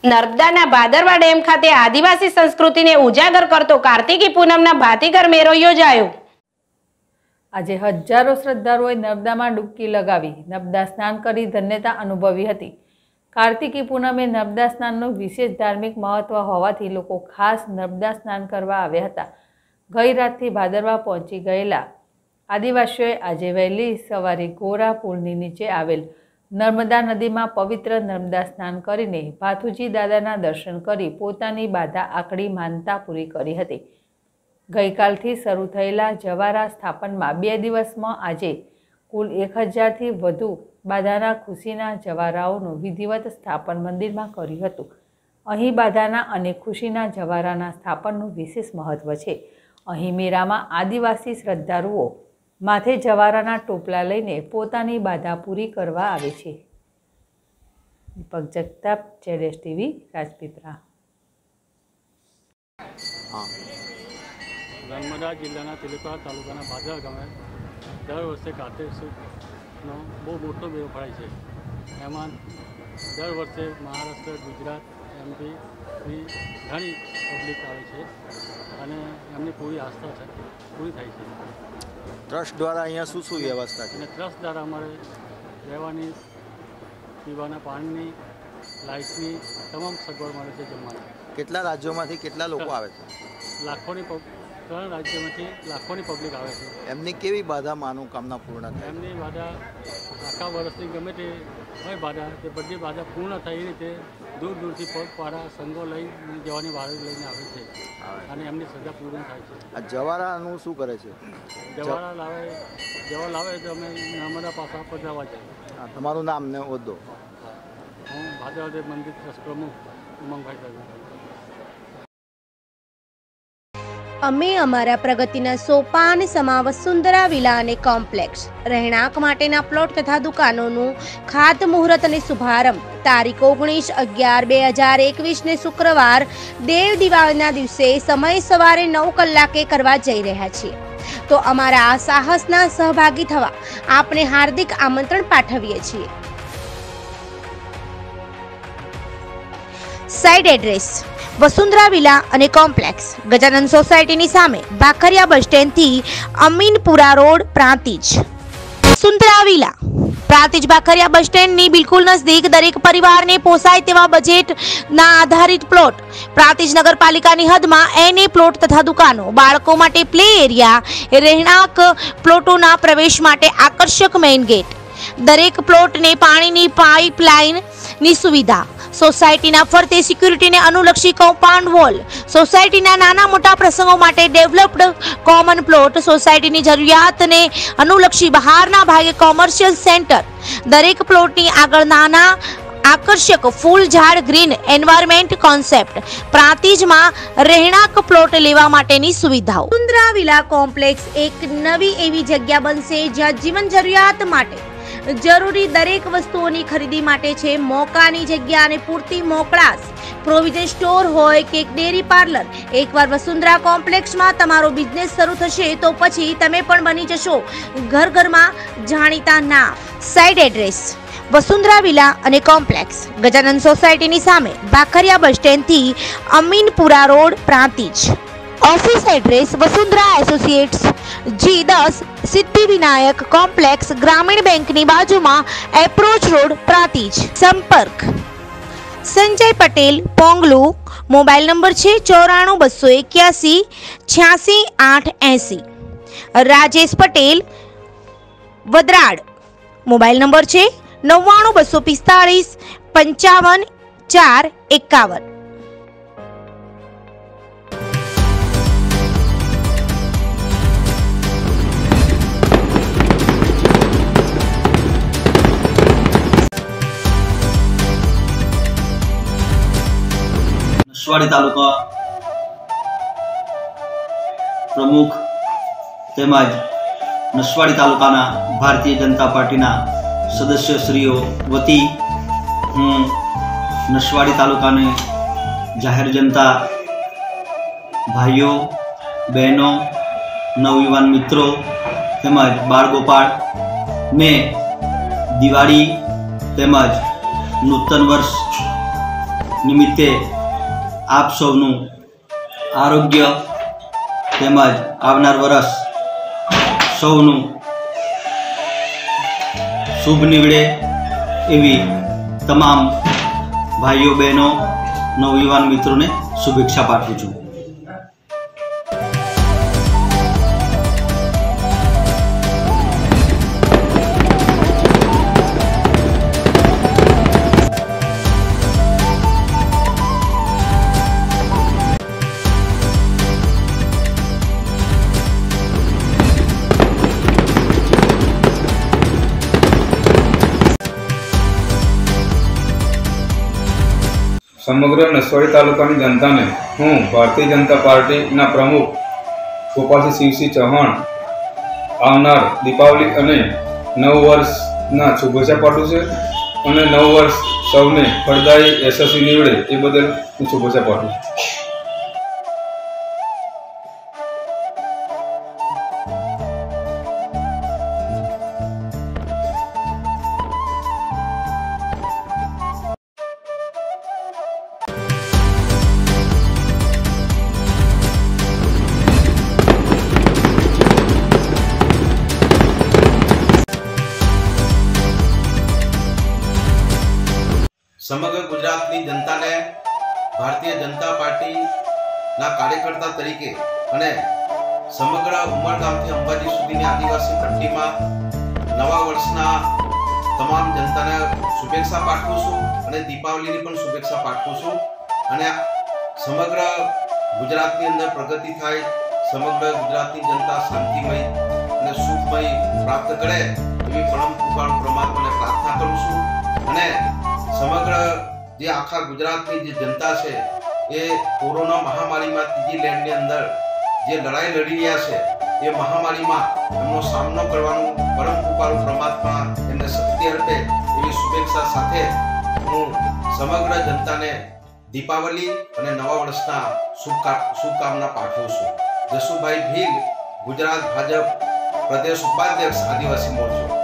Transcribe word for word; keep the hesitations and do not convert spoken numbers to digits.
નર્મદાના ભાદરવા ડેમ ખાતે આદિવાસી સંસ્કૃતિને ઉજાગર કરતો કાર્તિકી પૂનમના ભાતીગર મેળો યોજાયો। આજે હજારો શ્રદ્ધાળુઓએ નર્મદામાં ડૂબકી લગાવી નર્મદા સ્નાન કરી ધન્યતા અનુભવી હતી। કાર્તિકી પૂનમે નર્મદા સ્નાનનું વિશેષ ધાર્મિક મહત્વ હોવાથી લોકો ખાસ નર્મદા સ્નાન કરવા આવ્યા હતા। ગઈ રાતથી ભાદરવા પહોંચી ગયેલા આદિવાસીઓએ આજે વહેલી સવારે ગોરા પુલની નીચે આવેલ નર્મદા નદીમાં પવિત્ર નર્મદા સ્નાન કરીને ભાથુજી દાદાના દર્શન કરી પોતાની બાધા આકડી માનતા પૂરી કરી હતી। ગઈકાલથી શરૂ થયેલા જવારા સ્થાપનમાં બે દિવસમાં આજે કુલ એક હજારથી વધુ બાધાના ખુશીના જવારાઓનું વિધિવત સ્થાપન મંદિરમાં કર્યું હતું। અહીં બાધાના અને ખુશીના જવારાના સ્થાપનનું વિશેષ મહત્વ છે। અહીં મેળામાં આદિવાસી શ્રદ્ધાળુઓ માથે જવારાના ટોપલા લઈને પોતાની બાધા પૂરી કરવા આવે છે। દીપક જગતાપ, જેડેશ ટીવી, રાજપીપળા। નર્મદા જિલ્લાના તિલુકા તાલુકાના ભાદરવા ગામે દર વર્ષે કાર્તિક સુદનો બહુ મોટો મેળો ભરાય છે। એમાં દર વર્ષે મહારાષ્ટ્ર, ગુજરાત, એમપી ઘણી પબ્લિક આવે છે અને એમની પૂરી આસ્થા છે પૂરી થાય છે। ટ્રસ્ટ દ્વારા અહીંયા શું શું વ્યવસ્થા છે? અને ટ્રસ્ટ દ્વારા અમારે રહેવાની, પીવાના પાણીની, લાઇટની તમામ સગવડ મળે છે। જમવાની કેટલા રાજ્યોમાંથી કેટલા લોકો આવે છે? લાખોની ત્રણ રાજ્યોમાંથી લાખોની પબ્લિક આવે છે। એમની કેવી બાધા મનોકામના પૂર્ણ થાય? એમની બાધા આખા વર્ષની ગમે તે હોય બાધા તે બધી બાધા પૂર્ણ થઈ રીતે દૂર દૂરથી પગપાળા સંઘો લઈ જવાની વાળી લઈને આવે છે અને એમની સજા પૂર્ણ થાય છે। આ જવારાનું શું કરે છે? જવારા લાવે જવા લાવે તો અમે નર્મદા પાસા પધરાવા જઈએ। હા, તમારું નામ ને હોદ્દો? હું ભાદરવા મંદિર ટ્રસ્ટ પ્રમુખ ઉમંગભાઈ દવે। અમે અમારા પ્રગતિના સોપાન સમા વસુંધરા વિલા અને કોમ્પ્લેક્સ રહેણાંક માટેના પ્લોટ તથા દુકાનોનું ખાતમુહૂર્ત અને શુભારંભ તારીખ ઓગણીસ અગિયાર બે હજાર એકવીસ ને શુક્રવાર દેવ દિવાળીના દિવસે સમય સવારે નવ કલાકે કરવા જઈ રહ્યા છીએ। તો અમારા આ સાહસના સહભાગી થવા આપને હાર્દિક આમંત્રણ પાઠવીએ છીએ। સાઇડ એડ્રેસ: વસુંધરા વિલા અને કોમ્પ્લેક્સ, ગજાનંદ સોસાયટીની સામે, ભાખરિયા બસ સ્ટેન્ડથી Aminpura road, Prantij. Vasundhara villa Prantij Bhakhariya bus સ્ટેન્ડની બિલકુલ નજદીક દરેક પરિવારને પોસાય તેવા બજેટના આધારિત પ્લોટ। પ્રાંતિજ નગરપાલિકાની હદમાં એને પ્લોટ તથા દુકાનો, બાળકો માટે પ્લે એરિયા, રહેણાંક પ્લોટોના પ્રવેશ માટે આકર્ષક મેઇન ગેટ, દરેક પ્લોટને પાણીની પાઇપલાઇનની સુવિધા, સોસાયટીના ફરતે સિક્યુરિટીને અનુલક્ષી કમ્પાઉન્ડ વોલ, સોસાયટીના નાના મોટા પ્રસંગો માટે ડેવલપ્ડ કોમન પ્લોટ, સોસાયટીની જરૂરિયાતને અનુલક્ષી બહારના ભાગે કોમર્શિયલ સેન્ટર, દરેક પ્લોટની આગળ નાના આકર્ષક ફૂલ ઝાડ ગ્રીન એન્વાયરમેન્ટ કોન્સેપ્ટ, પ્રાંતિજમાં રહેણાંક પ્લોટ લેવા માટેની સુવિધાઓ। વસુંધરા વિલા કોમ્પ્લેક્સ એક નવી એવી જગ્યા બનશે જ્યાં જીવન જરૂરિયાત માટે જરૂરી દરેક વસ્તુઓની ખરીદી માટે છે મોકાની જગ્યા અને પૂરતી મોકળાશ। પ્રોવિઝન સ્ટોર હોય કે ડેરી પાર્લર, એકવાર વસુંધરા કોમ્પ્લેક્સમાં તમારો બિઝનેસ શરૂ થશે તો પછી તમે પણ બની જશો ઘર ઘરમાં જાણીતા નામ। સાઇડ એડ્રેસ: વસુંધરા વિલા અને કોમ્પ્લેક્સ, ગજાનંદ સોસાયટીની સામે, ભાખરિયા બસ સ્ટેન્ડથી Aminpura road, Prantij. Office address: Vasundhara associates, G દસ, સિદ્ધિ વિનાયક કોમ્પ્લેક્સ, ગ્રામીણ બેંકની બાજુમાં, એપ્રોચ રોડ, પ્રાંતિજ। સંપર્ક: સંજય પટેલ, પોંગલુ, મોબાઈલ નંબર છે ચોરાણું બસો એક્યાસી છ્યાસી આઠ એસી। રાજેશ પટેલ, વદરાડ, મોબાઈલ નંબર છે નવ્વાણું બસો પિસ્તાળીસ પંચાવન ચાર એકાવન। નસવાડી તાલુકા પ્રમુખ તેમજ નસવાડી તાલુકાના ભારતીય જનતા પાર્ટીના સદસ્યશ્રીઓ વતી હું નસવાડી તાલુકાને જાહેર જનતા ભાઈઓ, બહેનો, નવયુવાન મિત્રો તેમજ બાળગોપાળને દિવાળી તેમજ નૂતન વર્ષ નિમિત્તે આપ સૌનું આરોગ્ય તેમજ આવનાર વર્ષ સૌનું શુભ નીવડે એવી તમામ ભાઈઓ બહેનો નવયુવાન મિત્રોને શુભેચ્છા પાઠવું છું. સમગ્ર નસવાડી તાલુકાની જનતાને હું ભારતીય જનતા પાર્ટીના પ્રમુખ ગોપાલસિંહ શિવસિંહ ચૌહાણ આવનાર દીપાવલી અને નવ વર્ષના શુભેચ્છા પાઠવું છે અને નવ વર્ષ સૌને ફળદાયી યશસ્વી નીવડે એ બદલ હું શુભેચ્છા પાઠવું છું. સમગ્ર ગુજરાતની જનતાને ભારતીય જનતા પાર્ટીના કાર્યકર્તા તરીકે અને સમગ્ર ઉમરગામથી અંબાજી સુધીની આદિવાસી પટ્ટીમાં નવા વર્ષના તમામ જનતાને શુભેચ્છા પાઠવું છું અને દીપાવલીની પણ શુભેચ્છા પાઠવું છું અને સમગ્ર ગુજરાતની અંદર પ્રગતિ થાય, સમગ્ર ગુજરાતની જનતા શાંતિમય અને સુખમય પ્રાપ્ત કરે એવી પરમ કૃપાળુ પરમાત્માને પ્રાર્થના કરું છું અને સમગ્ર જે આખા ગુજરાતની જે જનતા છે એ કોરોના મહામારીમાં ત્રીજી લહેરની અંદર જે લડાઈ લડી રહ્યા છે એ મહામારીમાં એમનો સામનો કરવાનું પરમ કૃપાળુ પરમાત્મા એમને શક્તિ આપે એવી શુભેચ્છા સાથે હું સમગ્ર જનતાને દીપાવલી અને નવા વર્ષના શુભકા શુભકામના પાઠવું છું. જસુભાઈ ભીલ, ગુજરાત ભાજપ પ્રદેશ ઉપાધ્યક્ષ આદિવાસી મોરચો.